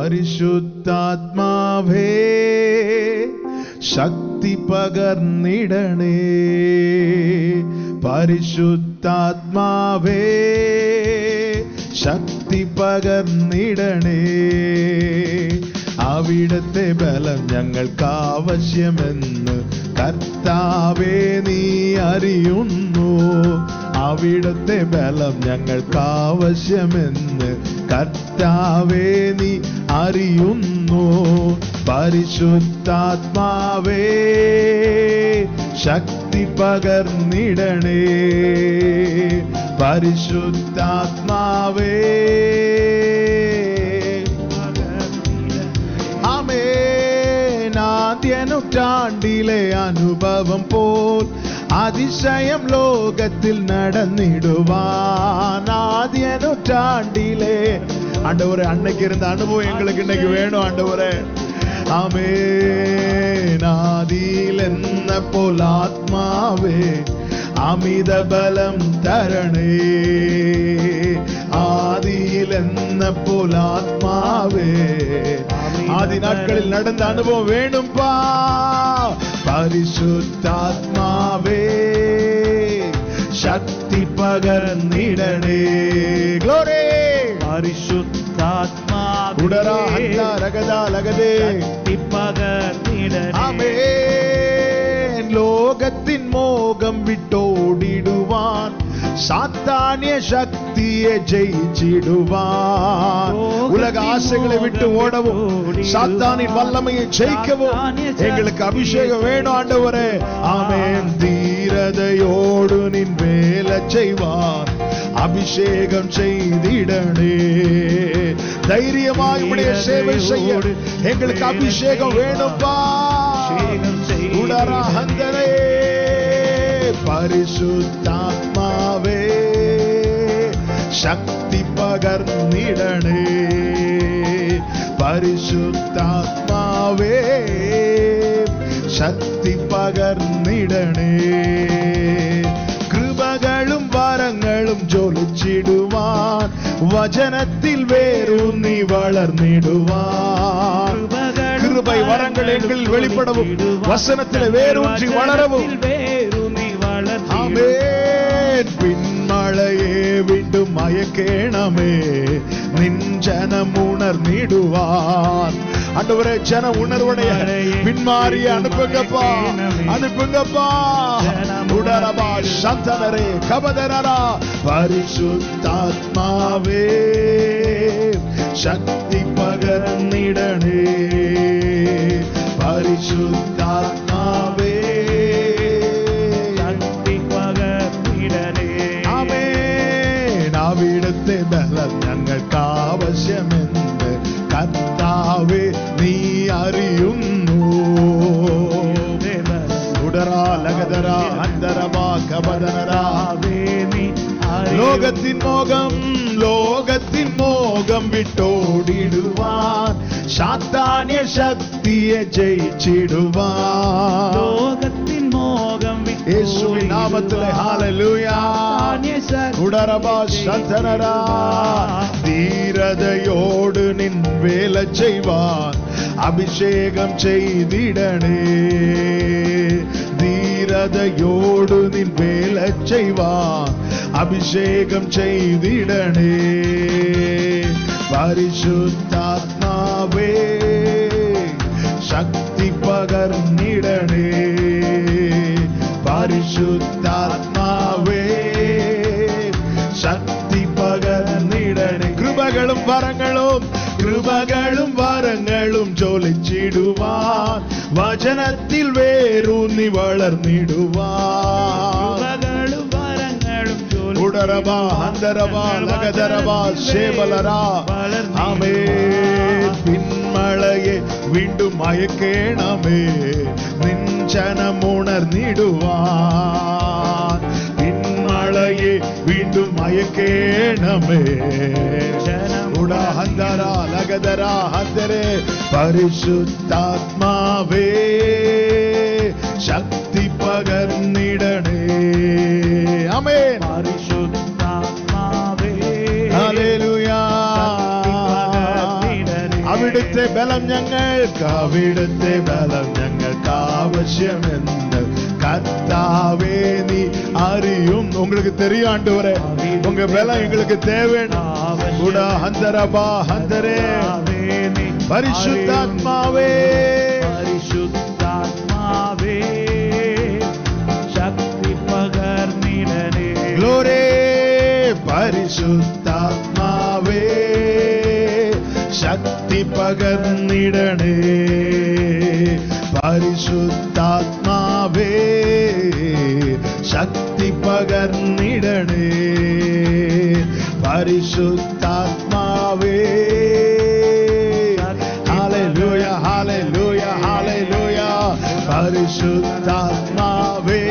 പരിശുദ്ധാത്മാവേ ശക്തി പകർന്നിടണേ. പരിശുദ്ധാത്മാവേ ശക്തി പകർന്നിടണേ. അവിടുത്തെ ബലം ഞങ്ങൾക്ക് ആവശ്യമെന്ന് കർത്താവേ നീ അറിയുന്നു. അവിടുത്തെ ബലം ഞങ്ങൾക്ക് ആവശ്യമെന്ന് കർത്താവേ നീ അറിയുന്നു. പരിശുദ്ധാത്മാവേ ശക്തി പകർന്നിടണേ. പരിശുദ്ധാത്മാവേ ആദ്യ നൂറ്റാണ്ടിലെ അനുഭവം പോൽ அதிசயம் லோகத்தில் நடந்திடுவான். ஆதிய நூற்றாண்டிலே ஆண்டவரே அன்னைக்கு இருந்த அனுபவம் எங்களுக்கு இன்னைக்கு வேணும் ஆண்டவரே. ஆமென். ஆதியில் என்ன போல் ஆத்மாவே அமித பலம் தரணே. ஆதியில் என்ன போல் ஆத்மாவே ஆதி நாட்களில் நடந்த அனுபவம் வேணும்பா. പരിശുദ്ധാത്മാവേ ശക്തി പകർന്നിടണേ. ഗ്ലോറി. പരിശുദ്ധാത്മാവേ ശക്തി പകർന്നിടണേ. ആമേൻ. ലോകത്തിൻ മോഹം വിട്ടോടിടുവാൻ சாத்தானிய சக்தியை ஜெயிச்சிடுவான். உலக ஆசைகளை விட்டு ஓடவும் சாத்தானின் வல்லமையை ஜெயிக்கவும் எங்களுக்கு அபிஷேகம் வேணும் ஆண்டவரே. ஆமென். தீரதையோடு நின் வேலை செய்வான். அபிஷேகம் செய்திடனே. தைரியமாக உடைய சேவை செய்ய எங்களுக்கு அபிஷேகம் வேணும்பா. உடராஹந்தரே. പരിശുദ്ധാത്മാവേ ശക്തി പകർന്നിടണേ. പരിശുദ്ധാത്മാവേ ശക്തി പകർന്നിടണേ. കൃപകളും വരങ്ങളും ജ്വലിച്ചിടുവാൻ വചനത്തിൽ വേരൂന്നി വളർന്നിടുവാൻ. கிருபை வரங்கள் எங்களில் வெளிப்படவும் வசனத்தில் வேரூன்றி வளரவும். ஆமென். பின்மழையே விண்டு மயக்கேணமே நின் ஜனம் உணர்ந்திடுவான். ஆண்டவரே ஜன உணர்வுடைய பின்மாறிய அனுப்புங்கப்பா, அனுப்புங்கப்பா. உடரபா சந்தனரே கபதனரா. பரிசுத்தாத்மாவே சக்தி பகர்ந்திடனே. പരിശുദ്ധാത്മാവേ ശക്തി പകർന്നിടണേ. ആമേൻ. അവിടുത്തെ ബലം ഞങ്ങൾക്ക് ആവശ്യമെന്ന് കർത്താവേ നീ അറിയുന്നു. ലോകത്തിൻ മോഹം വിട്ടോടിടുവാൻ സാത്താന്യ ശക്തിയെ ജയിച്ചിടുവാൻ. ലോകത്തിൻ മോഹം യേശുവിൻ നാമത്തിലെ ഹല്ലേലൂയ. ഉടരബാ ശതനരാ. ധീരതയോട് നിൻ വേല ചെയ്വാൻ അഭിഷേകം ചെയ്തിടണേ. ധീരതയോട് നിൻ വേല ചെയ്വാൻ അഭിഷേകം ചെയ്തിടണേ. പരിശുദ്ധാത്മാവേ ശക്തി പകർന്നിടണേ. പരിശുദ്ധാത്മാവേ ശക്തി പകർന്നിടണേ. കൃപകളും വരങ്ങളും ജ്വലിച്ചിടുവാൻ വചനത്തിൽ വേരൂന്നി വളർന്നിടുവാൻ. ഉടരബാ ഹന്തരബാ ലഗദരബാ ശേബലരാ. ആമേൻ. പിന്മഴയെ വീണ്ടും മയക്കേണമേ നിൻ ജനം ഉണർന്നിടുവാൻ. പിന്മഴയെ വീണ്ടും മയക്കേണമേ. ഉടഹന്തരാ ലഗദരാ ഹന്തരേ. പരിശുദ്ധാത്മാവേ ശക്തി പകർന്നിടണേ. ആമേൻ. പരിശുദ്ധാത്മാവേ ഹല്ലേലൂയ. ബലം ഞങ്ങൾക്ക് അവിടുത്തെ ബലം ഞങ്ങൾക്ക് ആവശ്യമെന്ന് கர்த்தாவே நீ அறியும். உங்களுக்கு தெரியும் ஆண்டவரே, உங்க பலம் எங்களுக்கு தேவை. கூட ஹந்தரபா ஹந்தரே பரிசுத்தாத்மாவே, பரிசுத்தாத்மாவே சக்தி பகர்ந்திடனே. க்ளோரி பரிசுத்தாத்மாவே சக்தி பகர்ந்திடனே. பரிசுத்தாத்மாவே சக்தி பகர்ந்திடனே. பரிசுத்தாத்மாவே. ஹalleluya ஹalleluya ஹalleluya. பரிசுத்தாத்மாவே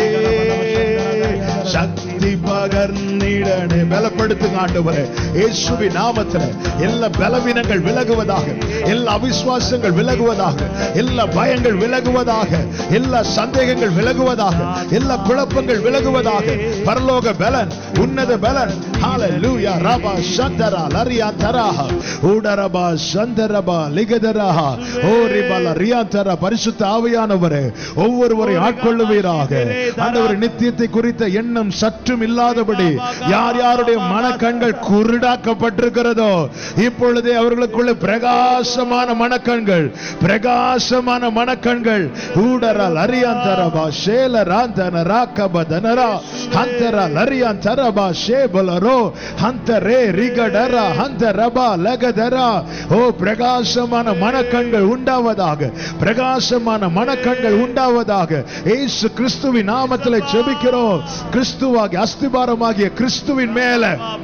சக்தி பகர்ந்திடனே. பலப்படுத்துங்க ஆண்டவரே, இயேசுவின் நாமத்திலே எல்லா பலவீனங்கள் விலகுவதாக, எல்லா அவிசுவாசங்கள் விலகுவதாக, எல்லா பயங்கள் விலகுவதாக, எல்லா சந்தேகங்கள் விலகுவதாக, எல்லா குழப்பங்கள் விலகுவதாக. பரலோக பலன், உன்னத பலன். ஹalleluya. ரபா சந்தரா லரியா தராஹ ஊடரபா சந்தரபா லிகதராஹ ஓரிபல ரியாதரா. பரிசுத்த ஆவியானவரே ஒவ்வொருவரை ஆட்கொள்ளுவீராக. ஆண்டவரே, நித்தியத்தை குறித்த எண்ணம் சற்றும் இல்லாதபடி யார் யாருடைய மனக்கண்கள் குருடாக்கப்பட்டிருக்கிறதோ இப்பொழுதே அவர்களுக்குள்ள பிரகாசமான மனக்கண்கள், பிரகாசமான மனக்கண்கள். ஊடரல் அரியாந்தரபா ஷேலராந்தன ராகபதனரா ஹந்தரல் அரியாந்தரபா ஷேபலரோ ஹந்தரே ரிகடரா ஹந்தரபா லகதரா. ஓ, பிரகாசமான மனக்கண்கள் உண்டாவதாக, பிரகாசமான மனக்கண்கள் உண்டாவதாக. இயேசு கிறிஸ்துவின் நாமத்தில் ஜெபிக்கிறோம். கிறிஸ்துவாகி அஸ்திபாரமாகிய கிறிஸ்துவின் மேல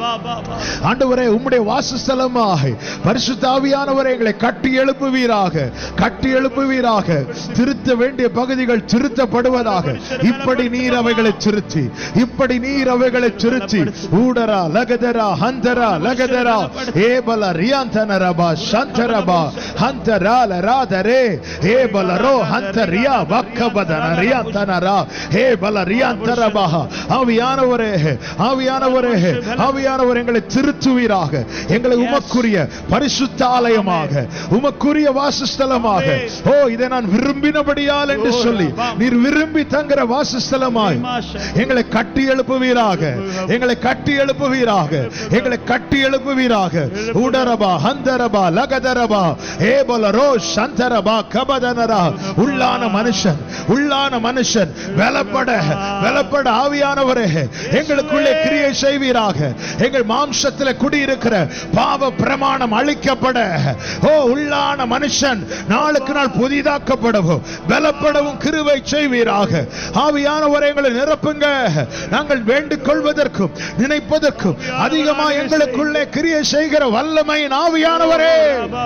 ஆண்டவரே உம்முடைய வாசஸ்தலமாக பரிசுத்த ஆவியானவரே எங்களை கட்டி எழுப்புவீராக, கட்டி எழுப்புவீராக. திருத்த வேண்டிய பகுதிகள் திருத்தப்படுவதாக. இப்படி நீர் அவைகளை திருத்தி, இப்படி நீர் அவைகளை திருத்தி. ஊடரா லகதரா ஹந்தரா லகதரா ஏபல ரியாந்தனரபா சந்தரபா ஹந்தரா லராதரே ஏபலரோ ஹந்தரியா வக்கபதன ரியாந்தனரா ஏபல ரியாந்தரபா. ஆவியானவரே, ஆவியானவரே, ஆவியானவரே எங்களை திருத்துவீராக. எங்களை உமக்குரிய பரிசுத்த ஆலயமாக, உமக்குரிய வாசஸ்தலமாக. ஓ, இதை நான் விரும்பினபடியால் என்று சொல்லி நீர் விரும்பி தங்குற வாசஸ்தலமாய் எங்களை கட்டி எழுப்புவீராக, எங்களை கட்டி எழுப்புவீராக, எங்களை கட்டி எழுப்புவீராக. உடரபா ஹந்தரபா லகதரபா ஏபலரோ சந்தரபா கபதனரா. உள்ளான மனுஷன், உள்ளான மனுஷன் பலப்பட, பலப்பட ஆவியானவரே எங்களுக்குள்ளே கிரியை செய்வீராக. எங்கள் மாம்சத்தில் குடியிருக்கிற பாவ பிரமாணம் அழிக்கப்பட, ஓ, உள்ளான மனுஷன் நாளுக்கு நாள் புதிதாக்கப்படவும் பலப்படவும் கிருபை செய்வீராக. ஆவியானவரே எங்களை நிரப்புங்க. நாங்கள் வேண்டிக் கொள்வதற்கும் நினைப்பதற்கும் அதிகமாக எங்களுக்குள்ளே கிரியை செய்கிற வல்லமையின் ஆவியானவரே.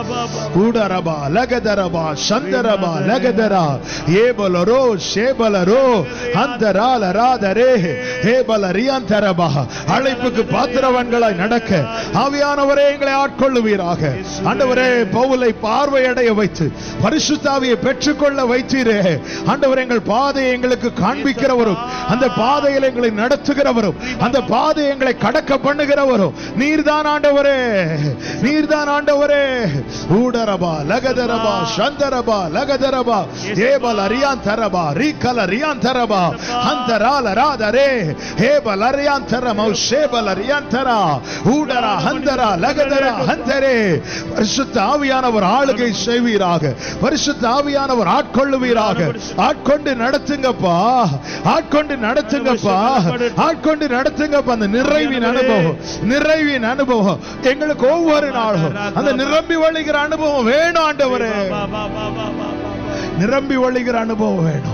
ஊடரபா லகதரபா சந்தரபா லகதரா ஏபலரோ ஷேபலரோ அந்தரா லராதரே ஏபல ரியாந்தரபா. அழைப்புக்கு பாத்திரவான்களாய் நடக்க ஆவியானவரே எங்களை ஆட்கொள்ளுவீராக. ஆண்டவரே, பவுலை பார்வையடைய வைத்து பரிசுத்த ஆவியை பெற்றுக்கொள்ள வைத்தீரே. ஆண்டவரே, எங்கள் பாதையை எங்களுக்கு காண்பிக்கிறவரும், அந்த பாதையில் எங்களை நடத்துகிறவரும், அந்த பாதையை எங்களை கடக்க பண்ணுகிறவரும் நீர்தான் ஆண்டவரே, நீர்தான் ஆண்டவரே. ஊடரபா லகதரபா சந்தரபா லகதரபா ஏபல ரியாந்தரபா ரிகல ரியாந்தரபா ஹந்தரால ராதரே ஏபல ரியாந்தரமௌ ஷேபல ரியாந்தரா ஊடரா ஹந்தரா லகதரா ஹந்தரே. பரிசுத்த ஆவியானவர் ஆளுகை செய்வீராக, பரிசுத்த ஆவியானவர் ஆட்கொள்ளுவீராக. ஆட்கொண்டு நடத்துங்கப்பா, ஆட்கொண்டு நடத்துங்கப்பா, ஆட்கொண்டு நடத்துங்கப்பா. அந்த நிறைவின் அனுபவம், நிறைவின் அனுபவம் எங்களுக்கு ஒவ்வொரு நாளும் அந்த நிரம்பி வழிகிற அனுபவம் வேணும் ஆண்டவரே. நிரம்பி வழிகிற அனுபவம் வேணும்,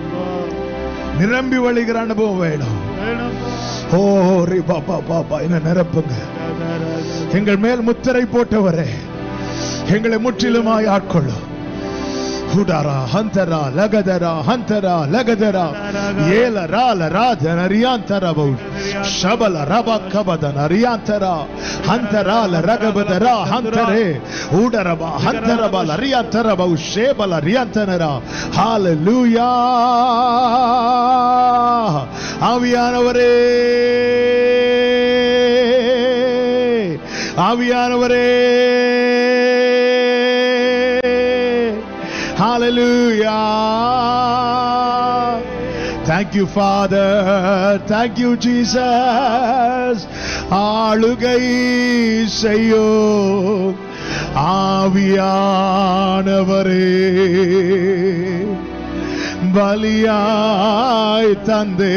நிரம்பி வழிகிற அனுபவம் வேணும். ஓ ரே பாபா பாபா, என்ன நிரப்புங்க. எங்கள் மேல் முத்திரை போட்டவரே எங்களை முற்றிலுமாய் ஆட்கொள்ளும். ஹுடரா ஹந்தரா லகதரா ஹந்தரா லகதரா ஏலரா லராதன ரியாந்தரபௌ ஷபல ரபா கபதன ரியாந்தரா ஹந்தரா லரகபதரா ஹந்தரே ஊடரபா ஹந்தரபா லரியாந்தரபௌ ஷேபல ரியாந்தனரா. ஹalleluya. ஆவியானவரே, ஆவியானவரே, Hallelujah. Thank you, Father. Thank you, Jesus. ஆளுகை செய்யும் ஆவியானவரே, பலியாய் தந்தே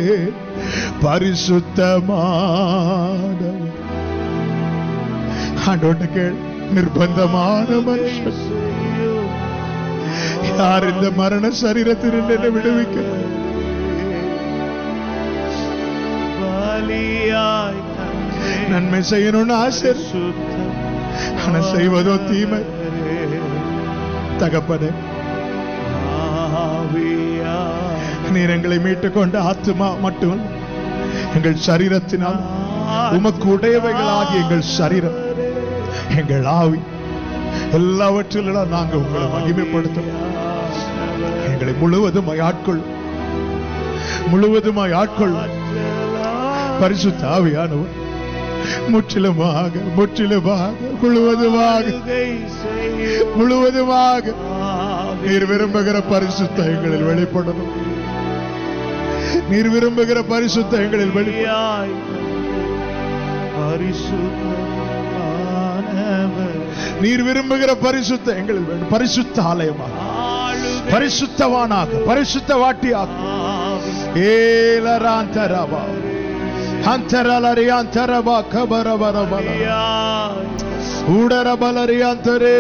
பரிசுத்தமானவர். ஆண்டவர்ட்ட கேள், நிர்பந்தமான மனுஷன் யார் இந்த மரண சரீரத்தில் என்னை விடுவிக்க? நன்மை செய்யணும்னு ஆசை, ஆனா செய்வதோ தீமை. தகப்பனே, நீர் எங்களை மீட்டுக் கொண்ட ஆத்துமா மட்டுமல்ல, எங்கள் சரீரத்தினால் உமக்கு உடையவைகளாகி எங்கள் சரீரம், எங்கள் ஆவி எல்லாவற்றிலும் நாங்கள் உங்களை மகிமைப்படுத்தும். எங்களை முழுவதுமாய் ஆட்கொள் பரிசுத்த ஆவியானவர். முற்றிலுமாக முழுவதுமாக நீர் விரும்புகிற பரிசுத்த எங்களில் வெளிப்படணும். நீர் விரும்புகிற பரிசுத்த எங்களில் வெளிப்படணும். நீர் விரும்புகிற பரிசுத்த எங்களில் வேண்டும். பரிசுத்த ஆலயமாக, பரிசுத்தவானாக, பரிசுத்த வாட்டியாக. ஏலராந்தரபா அந்தரலரியாந்தரபா கபரபரபல உடரபலரியாந்தரே.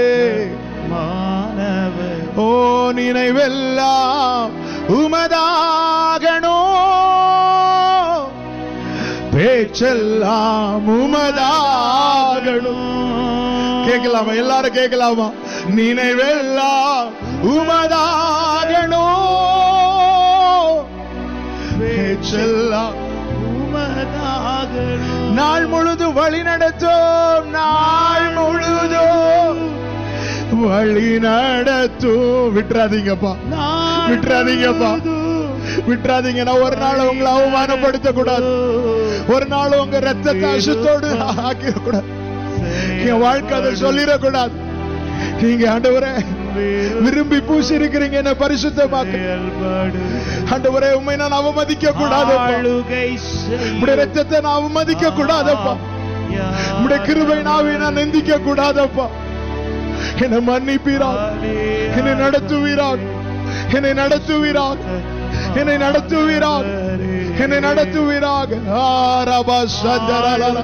ஓ நினைவெல்லாம் உமதாகணோ, பேச்செல்லாம் உமதாகணும். கேட்கலாமா? எல்லாரும் கேட்கலாமா? நினைவெல்லாம் உமதாகணும், பேச்செல்லாம் உமதாகணும். நாள் முழுதும் வழி நடத்தும், நாள் முழுதும் வழி நடத்தும். விட்டுறாதீங்கப்பா, விட்டுறாதீங்க. நான் ஒரு நாள் உங்களை அவமானப்படுத்த கூடாது, ஒரு நாள் உங்க ரத்தத்தை அசுத்தோடு ஆக்கிடக்கூடாது, என் வாழ்க்கை அதை சொல்லிடக்கூடாது. நீங்க ஆண்டவரே விரும்பி பூசி இருக்கிறீங்க, என்ன பரிசுத்தமாக்க. ஆண்டவரே, உண்மை நான் அவமதிக்க கூடாது, உடைய ரத்தத்தை நான் அவமதிக்க கூடாதப்பா, உடைய கிருபை நாவை நான் நிந்திக்க கூடாதப்பா. என்னை மன்னிப்பீராக, என்னை நடத்துவீராக, என்னை நடத்துவீராக, என்னை நடத்துவீராக, என்னை நடத்துவீராக. ஆரபா சந்தரலல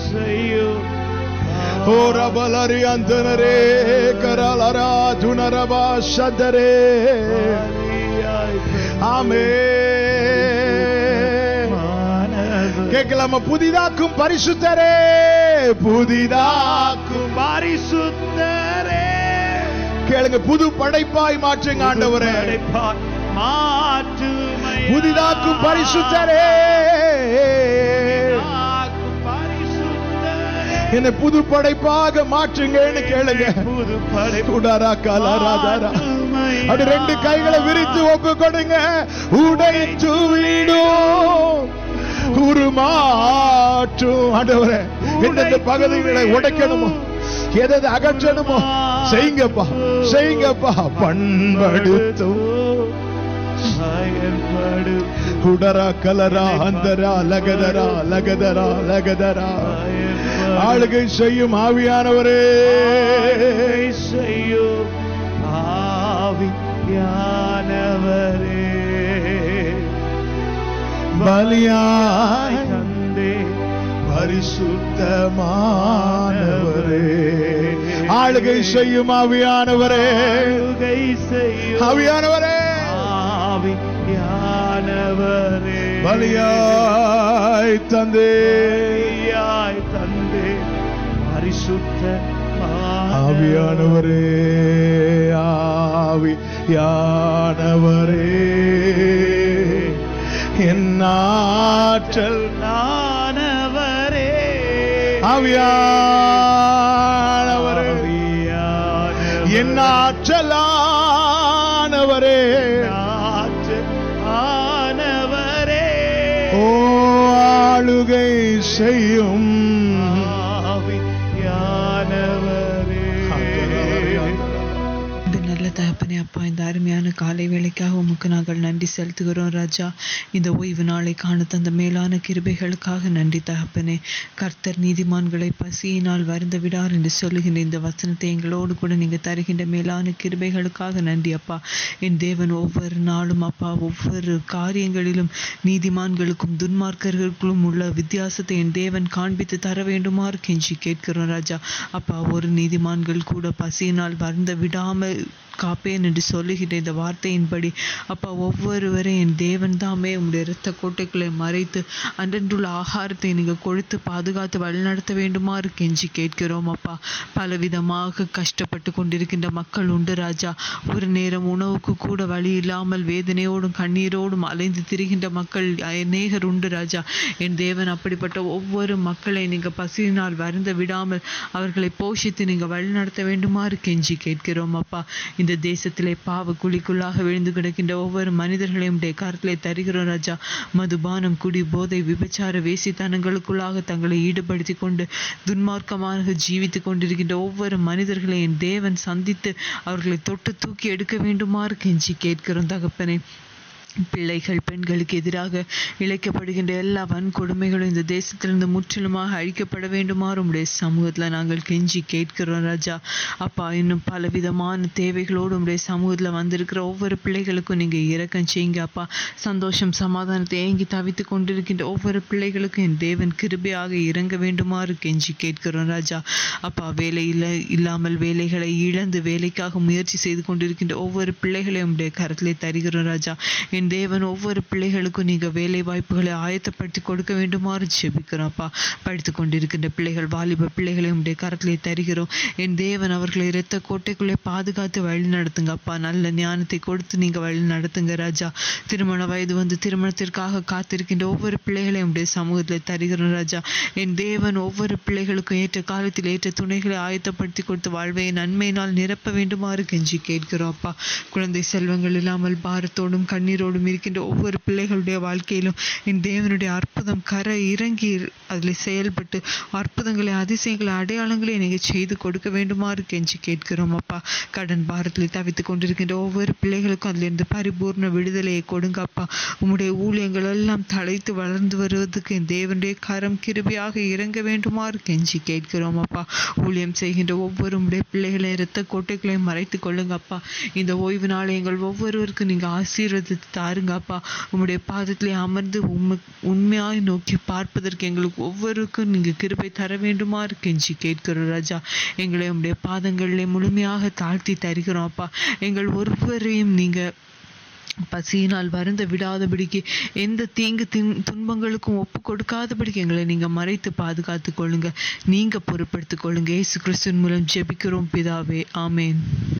ஓரபலரி அந்தனரே கரலரா துனரபா சந்தரே. ஆமென். கேட்கலாமா? புதிதாக்கும் பரிசுத்தரே, புதிதாக்கும் பரிசுத்தரே. கேளுங்க, புது படைப்பாய் மாற்றுங்க ஆண்டவரே, புதிதாக்கும் பரிசுத்தரே. என்னை புது படைப்பாக மாற்றுங்கன்னு கேளுங்க. அப்படி ரெண்டு கைகளை விரித்து ஒப்பு கொடுங்க. உடைத்து விடும் உருமாற்றும். ஆண்டவரே, எந்தெந்த பகுதிகளை உடைக்கணுமோ, எதை அகற்றணுமோ செய்யுங்கப்பா, செய்யுங்கப்பா. பண்படுத்தும் உடரா கலரா அந்தரா லகதரா லகதரா லகதரா. ஆளுகை செய்யும் ஆவியானவரே, செய்யும் ஆவியானவரே, பலியாய் தந்தே பரிசுத்தமானவரே. ஆளுகை செய்யும் ஆவியானவரே, ஆவியானவரே, ஆவியானவரே, பலியாய் தந்தே பரிசுத்த ஆவியானவரே, ஆவியானவரே, என் ஆற்றல் நானவரே. ஆவியானவரே, என் ஆற்றலானவரே, ஆனவரே. ஓ ஆளுகை செய்யும் ஆவியானவரே. நல்ல தகப்பனே அப்பா, இந்த அருமையான காலை வேளைக்காக உமக்கு நாங்கள் நன்றி செலுத்துகிறோம் ராஜா. இந்த ஓய்வு நாளை காண தந்த மேலான கிருபைகளுக்காக நன்றி தகப்பனே. கர்த்தர் நீதிமான்களை பசியினால் வருந்த விடார் என்று சொல்லுகின்ற இந்த வசனத்தை எங்களோடு கூட நீங்கள் தருகின்ற மேலான கிருபைகளுக்காக நன்றி அப்பா. என் தேவன் ஒவ்வொரு நாளும் அப்பா, ஒவ்வொரு காரியங்களிலும் நீதிமான்களுக்கும் துன்மார்க்கர்களுக்கும் உள்ள வித்தியாசத்தை என் தேவன் காண்பித்து தர வேண்டுமாறு கெஞ்சி கேட்கிறோம் ராஜா. அப்பா, ஒரு நீதிமான்கள் கூட பசியினால் வருந்த விடாமல் காப்பேன் என்று சொல்லுகின்ற இந்த வார்த்தையின்படி அப்பா, ஒவ்வொருவரையும் என் தேவன் தாமே உங்களுடைய இரத்த கோட்டைகளை மறைத்து அன்றன்றுள்ள ஆகாரத்தை நீங்கள் கொடுத்து பாதுகாத்து வழிநடத்த வேண்டுமாறு கெஞ்சி கேட்கிறோம் அப்பா. பலவிதமாக கஷ்டப்பட்டு கொண்டிருக்கின்ற மக்கள் உண்டு ராஜா. ஒரு நேரம் உணவுக்கு கூட வழி இல்லாமல் வேதனையோடும் கண்ணீரோடும் அலைந்து திரிகின்ற மக்கள் அநேகர் உண்டு ராஜா. என் தேவன் அப்படிப்பட்ட ஒவ்வொரு மக்களை நீங்கள் பசியினால் வருந்த விடாமல் அவர்களை போஷித்து நீங்கள் வழிநடத்த வேண்டுமாறு கெஞ்சி கேட்கிறோம் அப்பா. இந்த தேசத்திலே பாவ குழிக்குள்ளாக விழுந்து கிடக்கின்ற ஒவ்வொரு மனிதர்களையும் உடைய கருத்திலே தருகிறோம் ராஜா. மதுபானம், குடி, போதை, விபச்சார, வேசித்தனங்களுக்குள்ளாக தங்களை ஈடுபடுத்தி கொண்டு துன்மார்க்கமாக ஜீவித்து கொண்டிருக்கின்ற ஒவ்வொரு மனிதர்களை என் தேவன் சந்தித்து அவர்களை தொட்டு தூக்கி எடுக்க வேண்டுமாறு கெஞ்சி கேட்கிறோம் தகப்பனே. பிள்ளைகள், பெண்களுக்கு எதிராக இழைக்கப்படுகின்ற எல்லா வன்கொடுமைகளும் இந்த தேசத்திலிருந்து முற்றிலுமாக அழிக்கப்பட வேண்டுமாறு உடைய சமூகத்தில் நாங்கள் கெஞ்சி கேட்கிறோம் ராஜா. அப்பா, இன்னும் பலவிதமான தேவைகளோடு உடைய சமூகத்தில் வந்திருக்கிற ஒவ்வொரு பிள்ளைகளுக்கும் நீங்கள் இரக்கம் செய்யுங்க அப்பா. சந்தோஷம், சமாதானத்தை ஏங்கி தவித்து கொண்டிருக்கின்ற ஒவ்வொரு பிள்ளைகளுக்கும் என் தேவன் கிருபையாக இறங்க வேண்டுமாறு கெஞ்சி கேட்கிறோம் ராஜா. அப்பா, இல்லாமல் வேலைகளை இழந்து வேலைக்காக முயற்சி செய்து கொண்டிருக்கின்ற ஒவ்வொரு பிள்ளைகளையும் உடைய கரத்திலே தருகிறோம் ராஜா. என் தேவன் ஒவ்வொரு பிள்ளைகளுக்கும் நீங்கள் வேலை வாய்ப்புகளை ஆயத்தப்படுத்தி கொடுக்க வேண்டுமாறு ஜெபிக்கிறோம்ப்பா. படித்து கொண்டிருக்கின்ற பிள்ளைகள், வாலிப பிள்ளைகளை உடைய கரத்திலே தருகிறோம். என் தேவன் அவர்களை இரத்த கோட்டைக்குள்ளே பாதுகாத்து வழி நடத்துங்க அப்பா. நல்ல ஞானத்தை கொடுத்து நீங்கள் வழி நடத்துங்க ராஜா. திருமண வயது வந்து திருமணத்திற்காக காத்திருக்கின்ற ஒவ்வொரு பிள்ளைகளையும் உடைய சமூகத்தில் தருகிறோம் ராஜா. என் தேவன் ஒவ்வொரு பிள்ளைகளுக்கும் ஏற்ற காலத்தில் ஏற்ற துணைகளை ஆயத்தப்படுத்தி கொடுத்து வாழ்வை நன்மையினால் நிரப்ப வேண்டுமாறு கெஞ்சி கேட்கிறோம் அப்பா. குழந்தை செல்வங்கள் இல்லாமல் பாரத்தோடும் கண்ணீரோடும் இருக்கின்ற ஒவ்வொரு பிள்ளைகளுடைய வாழ்க்கையிலும் என் தேவனுடைய அற்புதம் கரை இறங்கி அதில் செயல்பட்டு அற்புதங்களை, அதிசயங்களை, அடையாளங்களை நீங்கள் செய்து கொடுக்க வேண்டுமாறு கெஞ்சி கேட்கிறோம் அப்பா. கடன் பாரத்தில் தவித்து கொண்டிருக்கின்ற ஒவ்வொரு பிள்ளைகளுக்கும் அதிலிருந்து பரிபூர்ண விடுதலையை கொடுங்க அப்பா. உம்முடைய ஊழியங்கள் எல்லாம் தழைத்து வளர்ந்து வருவதற்கு என் தேவனுடைய கரம் கிருபையாக இறங்க வேண்டுமாறு கெஞ்சி கேட்கிறோம் அப்பா. ஊழியம் செய்கின்ற ஒவ்வொரு உடைய பிள்ளைகளை இரத்த கோட்டைகளையும் மறைத்து கொள்ளுங்க அப்பா. இந்த ஓய்வு நாளை எங்கள் ஒவ்வொருவருக்கும் நீங்கள் ஆசீர்வதித்து தாருங்க அப்பா. உம்முடைய பாதத்திலே அமர்ந்து உண்மையாய் நோக்கி பார்ப்பதற்கு எங்களுக்கு ஒவ்வொருக்கும் நீங்கள் கிருபை தர வேண்டுமாறு கெஞ்சி கேட்கிறோம் ராஜா. எங்களை உம்முடைய பாதங்களிலே முழுமையாக தாழ்த்தி தருகிறோம் அப்பா. எங்கள் ஒவ்வொருவரையும் நீங்கள் பசியினால் வருந்த விடாதபடிக்கு, எந்த தீங்கு துன்பங்களுக்கும் ஒப்பு கொடுக்காதபடிக்கு எங்களை நீங்கள் மறைத்து பாதுகாத்து கொள்ளுங்க. நீங்கள் பொறுப்படுத்திக் கொள்ளுங்க. இயேசு கிறிஸ்துவின் மூலம் ஜெபிக்கிறோம் பிதாவே, ஆமேன்.